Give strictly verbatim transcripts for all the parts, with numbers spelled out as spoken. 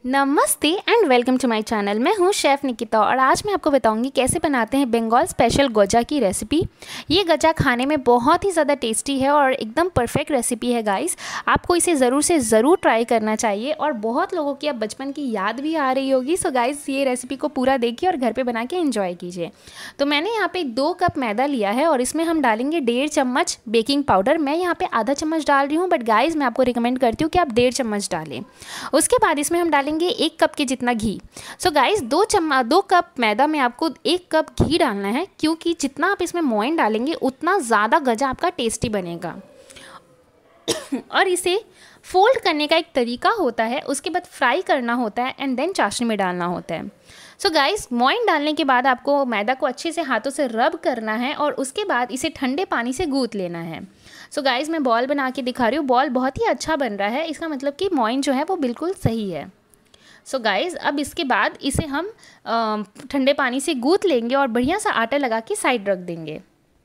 नमस्ते and welcome to my channel. मैं हूं शेफ़ निकिता और आज मैं आपको बताऊंगी कैसे बनाते हैं बंगाल स्पेशल गजा की रेसिपी। ये गजा खाने में बहुत ही ज़्यादा टेस्टी है और एकदम परफेक्ट रेसिपी है गाइस। आपको इसे ज़रूर से ज़रूर ट्राई करना चाहिए और बहुत लोगों की अब बचपन की याद भी आ रही होगी। सो गाइस, ये रेसिपी को पूरा देखिए और घर पर बना के इंजॉय कीजिए। तो मैंने यहाँ पर दो कप मैदा लिया है और इसमें हम डालेंगे डेढ़ चम्मच बेकिंग पाउडर। मैं यहाँ पर आधा चम्मच डाल रही हूँ, बट गाइज़ मैं आपको रिकमेंड करती हूँ कि आप डेढ़ चम्मच डालें। उसके बाद इसमें हम डालेंगे एक कप के जितना घी। सो गाइस, दो चम्मच दो कप मैदा में आपको एक कप घी डालना है, क्योंकि जितना आप इसमें मोइन डालेंगे उतना ज़्यादा गजा आपका टेस्टी बनेगा। और इसे फोल्ड करने का एक तरीका होता है, उसके बाद फ्राई करना होता है एंड देन चाशनी में डालना होता है। सो गाइस, मोइन डालने के बाद आपको मैदा को अच्छे से हाथों से रब करना है और उसके बाद इसे ठंडे पानी से गूंथ लेना है। सो so गाइस, मैं बॉल बना के दिखा रही हूँ। बॉल बहुत ही अच्छा बन रहा है, इसका मतलब कि मोइन जो है वो बिल्कुल सही है। सो so गाइस, अब इसके बाद इसे हम ठंडे पानी से गूंथ लेंगे और बढ़िया सा आटा लगा के साइड रख देंगे।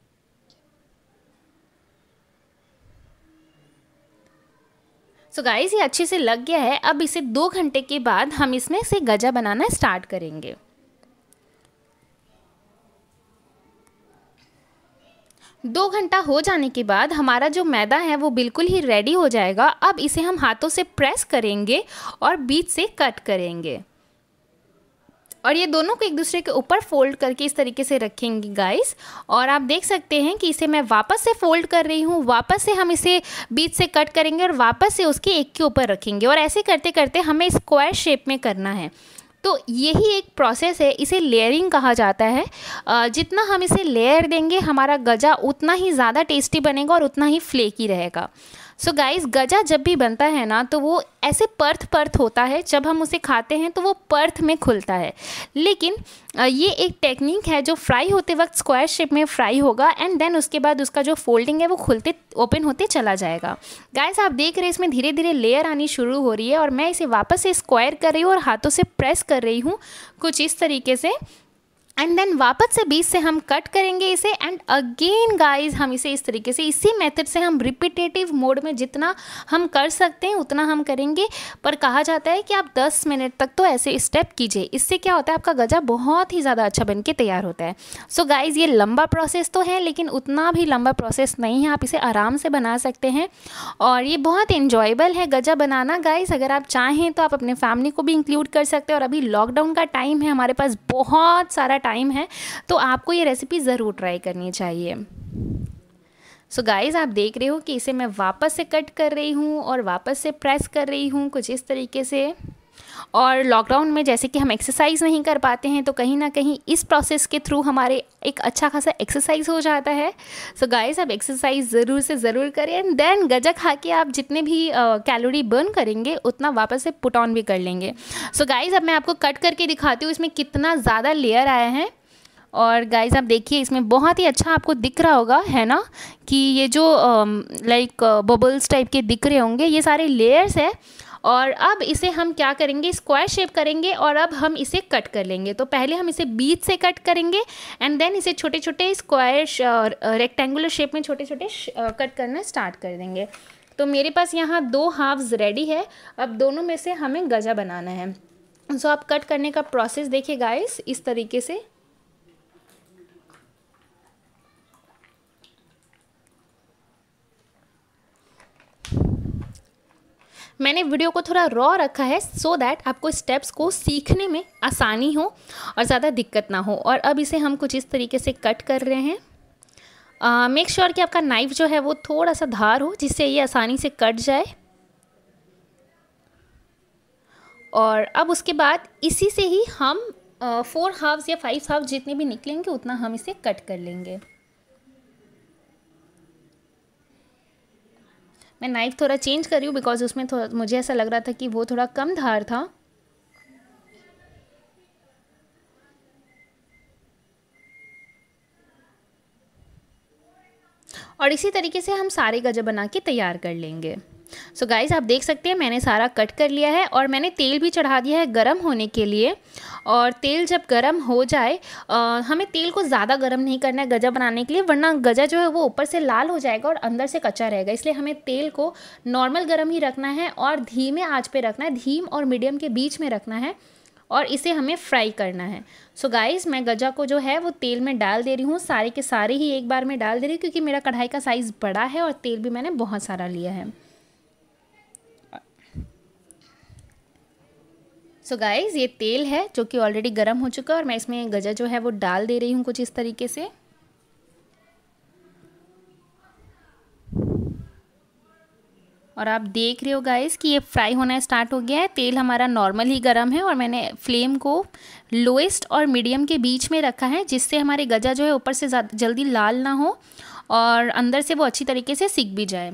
सो so गाइस, ये अच्छे से लग गया है। अब इसे दो घंटे के बाद हम इसमें से गजा बनाना स्टार्ट करेंगे। दो घंटा हो जाने के बाद हमारा जो मैदा है वो बिल्कुल ही रेडी हो जाएगा। अब इसे हम हाथों से प्रेस करेंगे और बीच से कट करेंगे और ये दोनों को एक दूसरे के ऊपर फोल्ड करके इस तरीके से रखेंगे गाइस। और आप देख सकते हैं कि इसे मैं वापस से फोल्ड कर रही हूँ। वापस से हम इसे बीच से कट करेंगे और वापस से उसके एक के ऊपर रखेंगे और ऐसे करते करते हमें स्क्वायर शेप में करना है। तो यही एक प्रोसेस है, इसे लेयरिंग कहा जाता है। जितना हम इसे लेयर देंगे हमारा गजा उतना ही ज़्यादा टेस्टी बनेगा और उतना ही फ्लेकी रहेगा। सो गाइस, गजा जब भी बनता है ना तो वो ऐसे पर्थ पर्थ होता है। जब हम उसे खाते हैं तो वो पर्थ में खुलता है, लेकिन ये एक टेक्निक है जो फ्राई होते वक्त स्क्वायर शेप में फ्राई होगा एंड देन उसके बाद उसका जो फोल्डिंग है वो खुलते ओपन होते चला जाएगा। गाइस, आप देख रहे हैं इसमें धीरे धीरे लेयर आनी शुरू हो रही है और मैं इसे वापस से स्क्वायर कर रही हूँ और हाथों से प्रेस कर रही हूँ कुछ इस तरीके से। एंड देन वापस से बीच से हम कट करेंगे इसे एंड अगेन गाइस हम इसे इस तरीके से इसी मेथड से हम रिपीटेटिव मोड में जितना हम कर सकते हैं उतना हम करेंगे। पर कहा जाता है कि आप दस मिनट तक तो ऐसे स्टेप कीजिए। इससे क्या होता है, आपका गजा बहुत ही ज़्यादा अच्छा बन के तैयार होता है। सो so गाइस, ये लंबा प्रोसेस तो है लेकिन उतना भी लंबा प्रोसेस नहीं है। आप इसे आराम से बना सकते हैं और ये बहुत इन्जॉयबल है गजा बनाना। गाइस, अगर आप चाहें तो आप अपने फैमिली को भी इंक्लूड कर सकते हैं और अभी लॉकडाउन का टाइम है, हमारे पास बहुत सारा टाइम है, तो आपको ये रेसिपी ज़रूर ट्राई करनी चाहिए। सो so गाइज़, आप देख रहे हो कि इसे मैं वापस से कट कर रही हूँ और वापस से प्रेस कर रही हूँ कुछ इस तरीके से। और लॉकडाउन में जैसे कि हम एक्सरसाइज नहीं कर पाते हैं तो कहीं ना कहीं इस प्रोसेस के थ्रू हमारे एक अच्छा खासा एक्सरसाइज हो जाता है। सो गाइस, आप एक्सरसाइज ज़रूर से ज़रूर करें एंड देन गजा खा के आप जितने भी कैलोरी बर्न करेंगे उतना वापस से पुट ऑन भी कर लेंगे। सो गाइस, अब मैं आपको कट करके दिखाती हूँ इसमें कितना ज़्यादा लेयर आया है। और गाइस, आप देखिए इसमें बहुत ही अच्छा आपको दिख रहा होगा, है ना, कि ये जो लाइक बबल्स टाइप के दिख रहे होंगे, ये सारे लेयर्स है। और अब इसे हम क्या करेंगे, स्क्वायर शेप करेंगे और अब हम इसे कट कर लेंगे। तो पहले हम इसे बीच से कट करेंगे एंड देन इसे छोटे छोटे स्क्वायर रेक्टेंगुलर शेप में छोटे छोटे कट करना स्टार्ट कर देंगे। तो मेरे पास यहाँ दो हाफ्स रेडी है। अब दोनों में से हमें गजा बनाना है। सो आप कट करने का प्रोसेस देखिए गाइस, इस तरीके से। मैंने वीडियो को थोड़ा रॉ रखा है सो दैट आपको स्टेप्स को सीखने में आसानी हो और ज़्यादा दिक्कत ना हो। और अब इसे हम कुछ इस तरीके से कट कर रहे हैं। मेक श्योर कि आपका नाइफ़ जो है वो थोड़ा सा धार हो जिससे ये आसानी से कट जाए। और अब उसके बाद इसी से ही हम फोर हाफ्स या फाइव हाफ्स जितने भी निकलेंगे उतना हम इसे कट कर लेंगे। मैं नाइफ़ थोड़ा चेंज कर रही हूँ बिकॉज उसमें थोड़ा मुझे ऐसा लग रहा था कि वो थोड़ा कम धार था। और इसी तरीके से हम सारे गजा बना के तैयार कर लेंगे। सो गाइस आप देख सकते हैं मैंने सारा कट कर लिया है और मैंने तेल भी चढ़ा दिया है गरम होने के लिए। और तेल जब गरम हो जाए, आ, हमें तेल को ज़्यादा गरम नहीं करना है गजा बनाने के लिए, वरना गजा जो है वो ऊपर से लाल हो जाएगा और अंदर से कच्चा रहेगा। इसलिए हमें तेल को नॉर्मल गरम ही रखना है और धीमे आंच पे रखना है, धीम और मीडियम के बीच में रखना है और इसे हमें फ्राई करना है। सो so गाइस मैं गजा को जो है वो तेल में डाल दे रही हूँ, सारे के सारे ही एक बार में डाल दे रही हूँ क्योंकि मेरा कढ़ाई का साइज़ बड़ा है और तेल भी मैंने बहुत सारा लिया है। सो so गाइस ये तेल है जो कि ऑलरेडी गर्म हो चुका है और मैं इसमें गजा जो है वो डाल दे रही हूँ कुछ इस तरीके से। और आप देख रहे हो गाइस कि ये फ्राई होना स्टार्ट हो गया है। तेल हमारा नॉर्मल ही गर्म है और मैंने फ्लेम को लोएस्ट और मीडियम के बीच में रखा है, जिससे हमारे गजा जो है ऊपर से जल्दी लाल ना हो और अंदर से वो अच्छी तरीके से सिक भी जाए।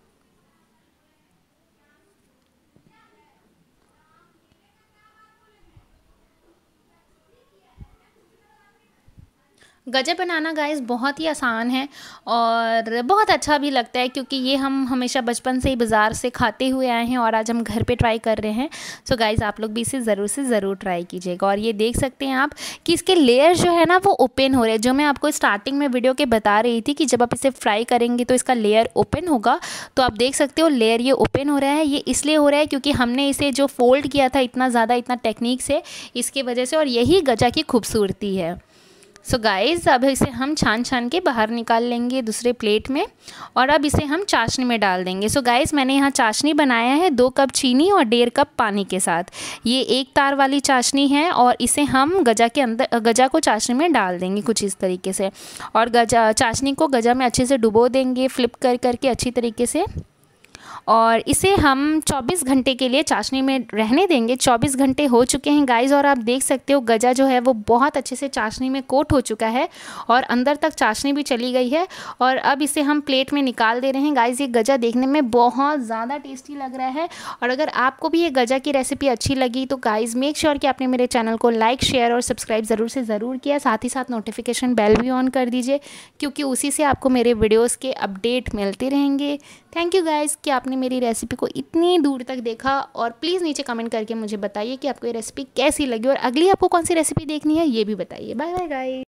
गजा बनाना गाइस बहुत ही आसान है और बहुत अच्छा भी लगता है क्योंकि ये हम हमेशा बचपन से ही बाज़ार से खाते हुए आए हैं और आज हम घर पे ट्राई कर रहे हैं। सो गाइस आप लोग भी इसे ज़रूर से ज़रूर ट्राई कीजिएगा। और ये देख सकते हैं आप कि इसके लेयर जो है ना वो ओपन हो रहे हैं, जो मैं आपको स्टार्टिंग में वीडियो के बता रही थी कि जब आप इसे फ्राई करेंगे तो इसका लेयर ओपन होगा। तो आप देख सकते हो लेयर ये ओपन हो रहा है। ये इसलिए हो रहा है क्योंकि हमने इसे जो फोल्ड किया था इतना ज़्यादा इतना टेक्निक से, इसकी वजह से, और यही गजा की खूबसूरती है। सो so गाइज़ अब इसे हम छान छान के बाहर निकाल लेंगे दूसरे प्लेट में और अब इसे हम चाशनी में डाल देंगे। सो so गाइज़ मैंने यहाँ चाशनी बनाया है दो कप चीनी और डेढ़ कप पानी के साथ। ये एक तार वाली चाशनी है और इसे हम गजा के अंदर गजा को चाशनी में डाल देंगे कुछ इस तरीके से। और गजा चाशनी को गजा में अच्छे से डुबो देंगे फ्लिप कर करके अच्छी तरीके से। और इसे हम चौबीस घंटे के लिए चाशनी में रहने देंगे। चौबीस घंटे हो चुके हैं गाइस और आप देख सकते हो गजा जो है वो बहुत अच्छे से चाशनी में कोट हो चुका है और अंदर तक चाशनी भी चली गई है। और अब इसे हम प्लेट में निकाल दे रहे हैं। गाइस ये गजा देखने में बहुत ज़्यादा टेस्टी लग रहा है और अगर आपको भी ये गजा की रेसिपी अच्छी लगी तो गाइस मेक श्योर कि आपने मेरे चैनल को लाइक शेयर और सब्सक्राइब ज़रूर से ज़रूर किया। साथ ही साथ नोटिफिकेशन बेल भी ऑन कर दीजिए क्योंकि उसी से आपको मेरे वीडियोज़ के अपडेट मिलते रहेंगे। थैंक यू गाइस कि आपने मेरी रेसिपी को इतनी दूर तक देखा और प्लीज़ नीचे कमेंट करके मुझे बताइए कि आपको ये रेसिपी कैसी लगी और अगली आपको कौन सी रेसिपी देखनी है ये भी बताइए। Bye bye guys.